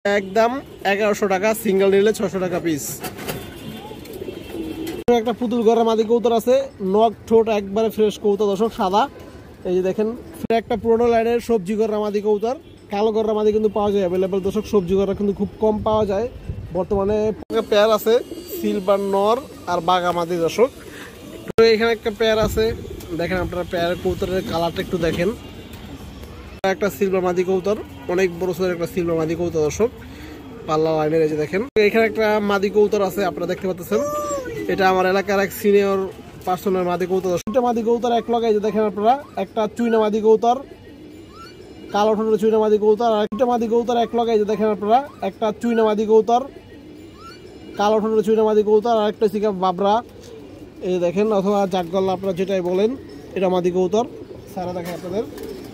একদম 1100 টাকা, সিঙ্গেল নিলে 600 টাকা পিস। একটা পুতুল ঘরের মাদি কবুতর আছে, নখ ঠোঁট একবারে ফ্রেশ কবুতর দর্শক, সাদা। এই যে দেখেন একটা পুরোনো লাইনের সবজি ঘরের মাদি কবুতর, কালো ঘরের মাদি কিন্তু পাওয়া যায় অ্যাভেলেবেল দর্শক। সবজি ঘররা কিন্তু খুব কম পাওয়া যায় বর্তমানে। পেয়ার আছে সিলভার নর আর বাঘা মাদি দর্শক। এখানে একটা পেয়ার আছে, দেখেন আপনারা পেয়ারের কবুতরের কালারটা একটু দেখেন। একটা সিলভার মাদি কবুতর, অনেক বড় সাইজের একটা সিলভার মাদি কবুতর দর্শক, পাল্লা লাইনের। এই যে দেখেন এখানে একটা মাদি কবুতর আছে, আপনারা দেখতে পাচ্ছেন। এটা আমার এলাকার এক সিনিয়র পার্সনের মাদি কবুতর। দুটো মাদি কবুতর এক লগে, এই যে দেখেন আপনারা, একটা চুইনা মাদি কবুতর, কালো ঠোঁটের চুইনা মাদি কবুতর। আর একটা মাদি কবুতর এক লগে, এই যে দেখেন আপনারা, একটা চুইনা মাদি কবুতর, কালো ঠোঁটের চুইনা মাদি কবুতর। আর একটা সিকা বাবরা, এই দেখেন, অথবা জাটগল্লা আপনারা যেটাই বলেন, এটা মাদি কবুতর। সারা দেখেন আপনাদের,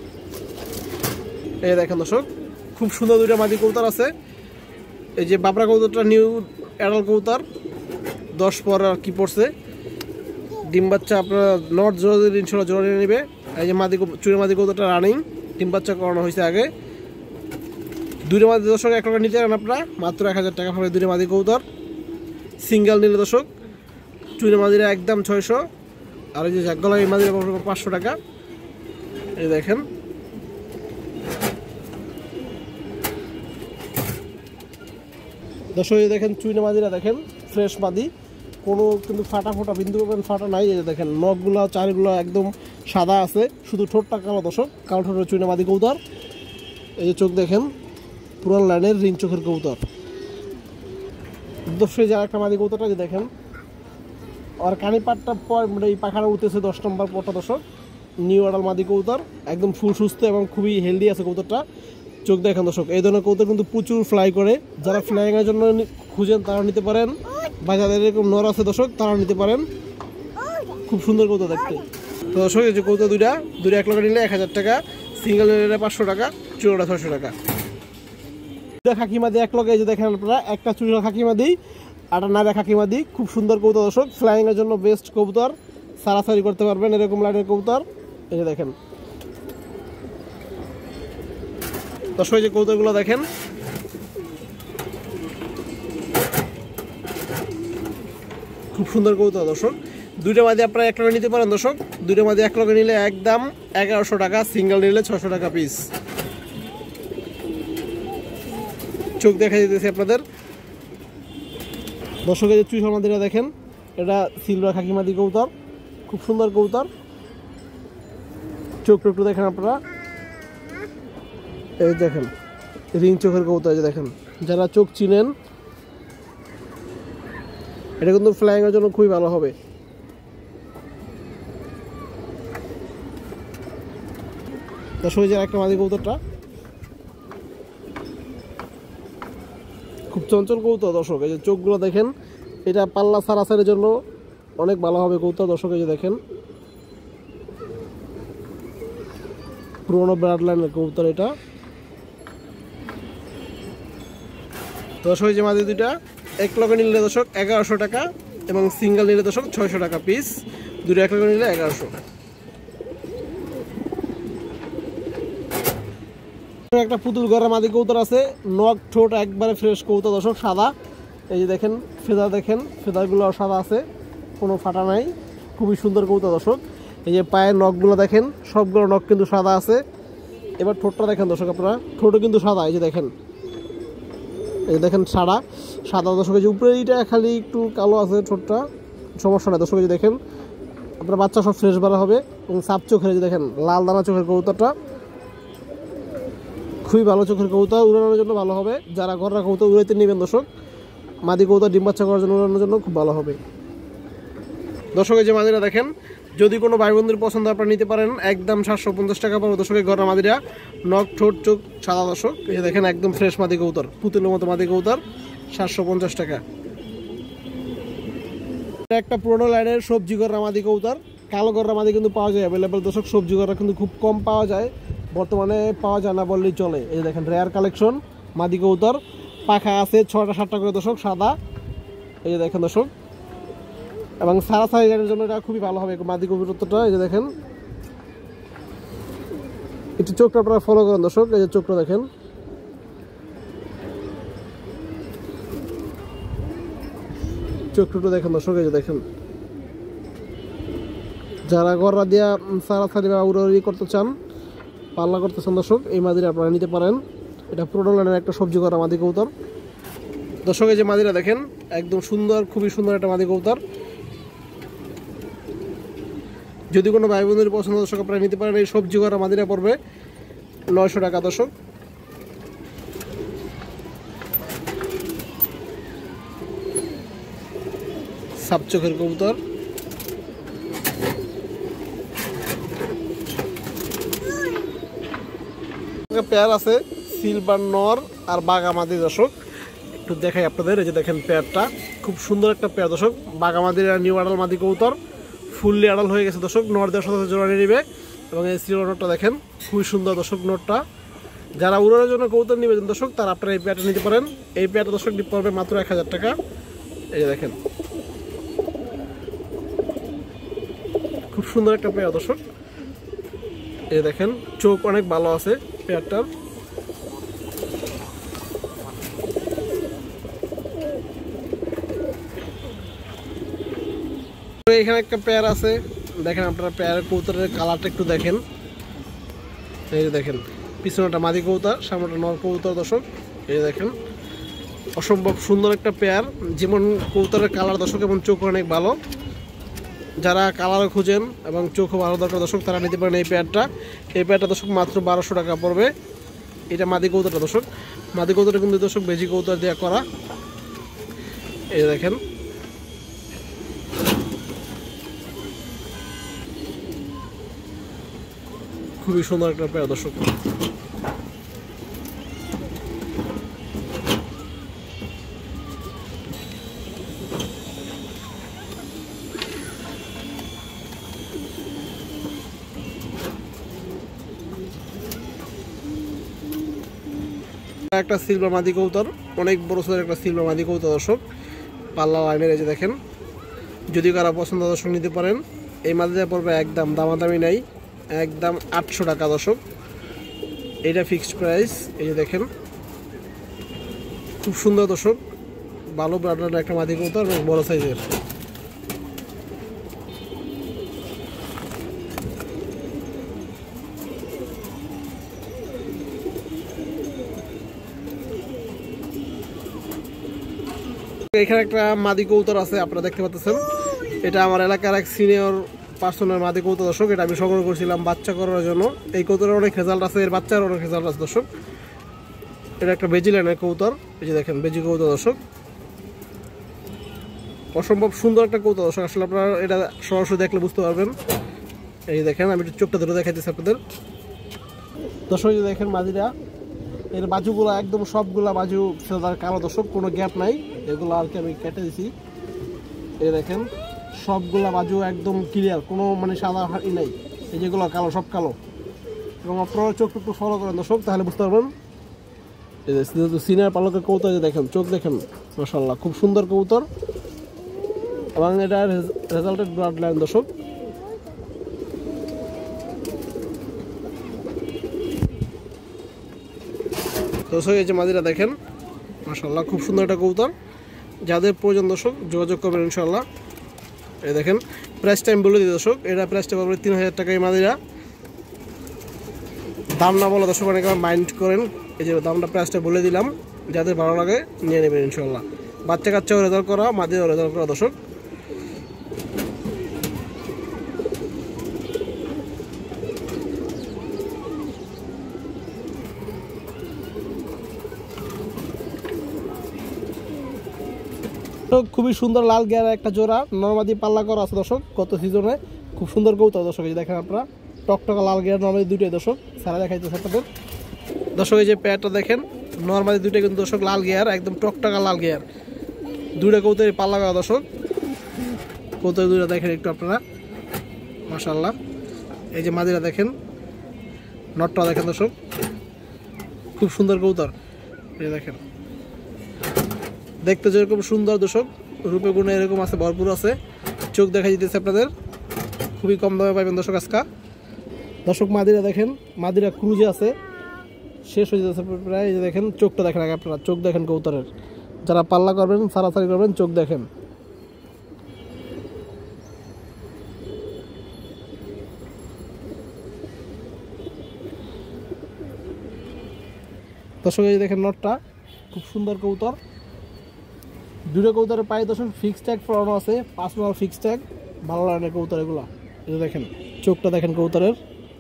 এই দেখেন দর্শক, খুব সুন্দর দুইটা মাদি কবুতর আছে। এই যে বাবরা কবুতরটা নিউ অ্যাডাল কবুতর, 10 পর আর কি পড়ছে, ডিম বাচ্চা আপনারা নট জোরে ইনশাল্লাহ জোরে নেবে। এই যে মাদি চুরি মাদি কবুতরটা রানিং, ডিম বাচ্চা করানো হয়েছে আগে। দুইটা মাদি দর্শক এক টাকা নিতে পারেন আপনারা, মাত্র 1000 টাকা পাবে দুইটা মাদি কবুতর। সিঙ্গেল নিলে দর্শক চুরি মাদিরা একদম 600, আর এই যে জাগলা এই মাদিরা 500 টাকা। এই দেখেন দর্শক, এই দেখেন চুইনা মাদিরা দেখেন, ফ্রেশ মাদি, কোনো কিন্তু ফাটা ফোটা বিন্দু ফাটা নাই। এই যে দেখেন নখগুলো চারিগুলো একদম সাদা আছে, শুধু ঠোঁটটা কালো দর্শক, কালো ঠোঁটের চুইনা মাদি কবুতর। এই যে চোখ দেখেন, পুরান লাইনের রিং চোখের কবুতর দর্শক। যে একটা মাদি কবুতরটা যে দেখেন, আর কানি পাটটা এই পাখাটা উঠতেছে 10 নম্বর পরটা দর্শক, নিউ অ্যাডাল মাদি কবুতর, একদম ফুল সুস্থ এবং খুবই হেলদি আছে কবুতরটা। চোখ দেখেন দর্শক, এই ধরনের কবুতর কিন্তু প্রচুর ফ্লাই করে। যারা ফ্লাইংয়ের জন্য খুঁজেন তারা নিতে পারেন, বা যাদের এরকম নর আছে দর্শক তারা নিতে পারেন। খুব সুন্দর কবুতর দেখতে। তো দর্শক এই যে কবুতর দুইটা এক লগে নিলে 1000 টাকা, সিঙ্গেল নিলে 500 টাকা, চুড়োটা 600 টাকা। খাকিমাদি এক লগে, এই যে দেখেন আপনারা, একটা চুড়া খাকিমাদি আর একটা নাদা খাকিমাদি, খুব সুন্দর কবুতর দর্শক, ফ্লাইংয়ের জন্য বেস্ট কবুতর, সারাসারি করতে পারবেন এরকম লাইনের কবুতর। এই যে দেখেন দর্শক, যে কবুতরগুলো দেখেন, খুব সুন্দর কবুতর দর্শক। দুইটা মাদি আপনারা এক লগে নিতে পারেন দর্শক, দুইটা মাদি এক লগে নিলে একদম 1100 টাকা, সিঙ্গেল নিলে 600 টাকা পিস। চোখ দেখা যেতেছে আপনাদের দর্শকের যে চুইশা মাদিরা দেখেন, এটা সিলভার খাকি মাদি কবুতর, খুব সুন্দর কবুতর। চোখ একটু দেখেন আপনারা, এই দেখেন রিং চোখের কবুতর। যে দেখেন, যারা চোখ চিনেন, এটা কিন্তু ফ্লাইংয়ের জন্য খুবই ভালো হবে। দর্শক যে একটা মাদি কবুতরটা, খুব চঞ্চল কবুতর দর্শক। এই যে চোখগুলো দেখেন, এটা পাল্লা সারাসারির জন্য অনেক ভালো হবে কবুতর দর্শক। এই যে দেখেন, পুরোনো ব্লাড লাইনের কবুতর এটা দর্শক। যে মাদি দুইটা এক লগে নিলে দর্শক 1100 টাকা, এবং সিঙ্গেল নিলে দর্শক 600 টাকা পিস। দুটো এক লগে নিলে 1100। একটা পুতুল ঘরের মাদি কবুতর আছে, নখ ঠোঁট একবারে ফ্রেশ কবুতর দর্শক, সাদা। এই যে দেখেন ফেদার, দেখেন ফেদারগুলো সাদা আছে, কোনো ফাটা নাই, খুবই সুন্দর কবুতর দর্শক। এই যে পায়ের নখগুলো দেখেন, সবগুলো নখ কিন্তু সাদা আছে। এবার ঠোঁটটা দেখেন দর্শক আপনারা, ঠোঁটও কিন্তু সাদা। এই যে দেখেন, এই যে দেখেন সাদা দর্শক। এই যে উপরে এইটা খালি একটু কালো আছে ঠোঁটটা, সমস্যা নাই দর্শক। এই যে দেখেন আপনার বাচ্চা সব ফ্রেশ বেড়া হবে, এবং সাপ চোখের, যে দেখেন লাল দানা চোখের কবুতরটা, খুবই ভালো চোখের কবুতর, উড়ানোর জন্য ভালো হবে। যারা ঘররা কবুতর উড়াইতে নেবেন দর্শক, মাদি কবুতর ডিম বাচ্চা করার জন্য, উড়ানোর জন্য খুব ভালো হবে দর্শক। এই যে মাদিরা দেখেন, যদি কোনো ভাই বন্ধুর পছন্দ আপনারা নিতে পারেন, একদম 750 টাকা পাবো দর্শকের ঘরের মাদিরা, নখ ঠোঁট চোখ সাদা দর্শক। এই যে দেখেন একদম ফ্রেশ মাদি কবুতর, পুতুলের মতো মাদি কবুতর, 750 টাকা। একটা পুরোনো লাইনের সবজি ঘররা মাদি কবুতর, কালো ঘররা মাদি কিন্তু পাওয়া যায় অ্যাভেলেবেল দর্শক। সবজি ঘররা কিন্তু খুব কম পাওয়া যায় বর্তমানে, পাওয়া যায় না বললেই চলে। এই যে দেখেন রেয়ার কালেকশন মাদি কবুতর, পাখা আছে 6টা 7টা করে দর্শক, সাদা। এই যে দেখেন দর্শক, এবং সারাসারির জন্য এটা খুবই ভালো হবে মাদি কবুতরটা। এই যে দেখেন, একটু চোখটা আপনারা ফলো করেন দর্শক। এই যে চোখটা দেখেন, চোখ টুকু দেখেন দর্শক, এই যে দেখেন যারা গররা দিয়া সারাসারি বা উড়াউড়ি করতে চান, পাল্লা করতে চান দর্শক, এই মাদিরা আপনারা নিতে পারেন। এটা পুরোনো লাইনের একটা সবজি করা মাদি কবুতর দর্শক। এই যে মাদিরা দেখেন একদম সুন্দর, খুবই সুন্দর একটা মাদি কবুতর। যদি কোনো ভাই বোনের পছন্দ দর্শক আপনারা নিতে পারেন। এই সবজি করা মাদিরা পড়বে 900 টাকা দর্শক। সাপ চোখের কবুতর, পেয়ার আছে সিলভার নর আর বাগামাদি দর্শক। একটু দেখাই আপনাদের, এই যে দেখেন পেয়ারটা খুব সুন্দর একটা পেয়ার দর্শক। বাগামাদির নিউ আডাল মাদি কবুতর, ফুললি আডাল হয়ে গেছে দর্শক। নর দেওয়ার সাথে জোড়া নিয়ে নিবে। এবং এই সিলভার নটটা দেখেন খুবই সুন্দর দর্শক। নটটা যারা উড়ানোর জন্য কবুতর নিবেন দর্শক, তারা আপনারা এই পেয়ারটা নিতে পারেন। এই পেয়ারটা দর্শক পড়বে মাত্র 1000 টাকা। এই যে দেখেন খুব সুন্দর একটা পেয়ার দর্শক। এই দেখেন চোখ অনেক ভালো আছে পেয়ারটার। এখানে একটা পেয়ার আছে, দেখেন আপনারা পেয়ারের কবুতরের কালারটা একটু দেখেন। এই যে দেখেন পিছনেটা মাদি কবুতর, সামনেটা নর কবুতর দর্শক। এই যে দেখেন অসম্ভব সুন্দর একটা পেয়ার। যেমন কবুতরের কালার দর্শক, এবং চোখ অনেক ভালো। যারা কালারও খুঁজেন এবং চোখও ভালো দরকার দর্শক, তারা নিতে পারেন এই পেয়ারটা। এই পেয়ারটা দর্শক মাত্র 1200 টাকা পড়বে। এটা মাদি কবুতরটা দর্শক। মাদি কবুতরটা কিন্তু দর্শক বেজি কবুতর দিয়ে করা। এই দেখেন খুবই সুন্দর একটা পেয়ার দর্শক। একটা সিলভার মাদি কবুতর, অনেক বড় সাইজের একটা সিলভার মাদি কবুতর দর্শক, পাল্লা লাইনের। এই যে দেখেন যদি কারা পছন্দ দর্শক নিতে পারেন। এই মাদিটা পড়বে একদম দামাদামি নাই, একদম 800 টাকা দর্শক। এটা ফিক্সড প্রাইস। এই যে দেখেন খুব সুন্দর দর্শক, ভালো ব্রাডার একটা মাদি কবুতর এবং বড় সাইজের। এখানে একটা মাদি কবুতর আছে আপনারা দেখতে পাচ্ছেন। এটা আমার এলাকার এক সিনিয়র পার্সনের মাদি কবুতর দর্শক। এটা আমি সংগ্রহ করছিলাম বাচ্চা করার জন্য। এই কবুতরের অনেক রেজাল্ট আছে, এর বাচ্চার অনেক রেজাল্ট আছে দর্শক। এটা একটা বেজি লাইনের কবুতর। এই যে দেখেন বেজি কবুতর দর্শক, অসম্ভব সুন্দর একটা কবুতর দর্শক। আসলে আপনারা এটা সরাসরি দেখলে বুঝতে পারবেন। এই দেখেন আমি একটু চোখটা ধরে দেখাইতেছি আপনাদের দর্শক। এই দেখেন মাদিরা, এর বাজুগুলো একদম সবগুলা বাজু কালো দর্শক, কোনো গ্যাপ নাই। এগুলো আর কি আমি কেটে দিছি। এই দেখেন সবগুলা বাজু একদম ক্লিয়ার, কোনো মানে সাদা হাঁড়ি নাই। এই যেগুলো কালো সব কালো। এবং আপনারা চোখ একটু ফলো করেন দর্শক, তাহলে বুঝতে পারবেন। এই যে সিনিয়র পালকের কবুতর, যে দেখেন চোখ দেখেন মাশাআল্লাহ খুব সুন্দর কবুতর। এবং এটা রেজাল্টেড ব্লাড লাইন দর্শক। দর্শক এই যে মাদিরা দেখেন মাশাআল্লাহ খুব সুন্দর একটা কবুতর। যাদের প্রয়োজন দর্শক যোগাযোগ করবেন ইনশাআল্লাহ। এই দেখেন প্রাইস টাইম বলে দিই দর্শক, এটা প্রাইসটা পড়বে 3000 টাকা। এই মাদিরা দাম না বলে দর্শক অনেকে মাইন্ড করেন, এই যে দামটা প্রাইসটা বলে দিলাম, যাদের ভালো লাগে নিয়ে নেবেন ইনশাআল্লাহ। বাচ্চা কাচ্চাও রেজাল্ট করা, মাদিরাও রেজাল্ট করা দর্শক। খুবই সুন্দর লাল গিয়ার একটা জোড়া নরমাদি পাল্লা করা আছে দর্শক, গত সিজনে খুব সুন্দর কবুতর দর্শক। এই দেখেন আপনারা টকটকা লাল গিয়ার নরমাদি দুটোই দর্শক, সারা দেখাইতেছে আপনাদের দর্শক। এই যে পেয়ারটা দেখেন নরমাদি দুটোই কিন্তু দর্শক লাল গিয়ার, একদম টকটকা লাল গিয়ার, দুটো কবুতরের পাল্লা করা দর্শক। কবুতর দুটো দেখেন একটু আপনারা মাশাআল্লাহ। এই যে মাদিরা দেখেন, নটটা দেখেন দর্শক খুব সুন্দর কবুতর। এই দেখেন দেখতে যেরকম সুন্দর দর্শক, রূপে গুণে এরকম আছে, ভরপুর আছে। চোখ দেখা যেতেছে আপনাদের, খুবই কম দামে পাবেন দর্শক আজকা দর্শক। মাদিরা দেখেন, মাদিরা ক্রুজে আছে, শেষ হয়ে যেতেছে প্রায়। এই যে দেখেন চোখটা দেখেন আগে আপনারা, চোখ দেখেন কবুতরের। যারা পাল্লা করবেন সারাসারি করবেন চোখ দেখেন। দর্শক এই যে দেখেন নটটা খুব সুন্দর কবুতর, দুটো কবুতরের পায়ে দর্শক ফিক্স ট্যাগ পরানো আছে, 5 নম্বর ফিক্স ট্যাগ, ভালো লাইনের কবুতর এগুলো। এই যে দেখেন চোখটা দেখেন কবুতরের,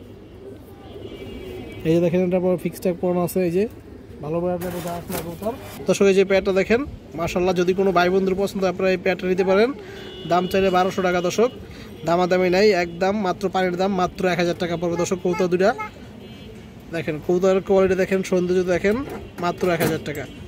এই যে দেখেন এটা ফিক্স ট্যাগ পরানো আছে, এই যে ভালো ব্র্যান্ডের কবুতর। দর্শক এই যে প্যাডটা দেখেন মাশাআল্লাহ, যদি কোনো ভাই বন্ধুর পছন্দ আপনারা এই প্যাডটা নিতে পারেন। দাম চাইলে 1200 টাকা দর্শক, দামাদামি নাই, একদম মাত্র পানির দাম মাত্র 1000 টাকা পড়বে দর্শক কবুতর দুটা। দেখেন কবুতরের কোয়ালিটি দেখেন, সৌন্দর্য দেখেন, মাত্র 1000 টাকা।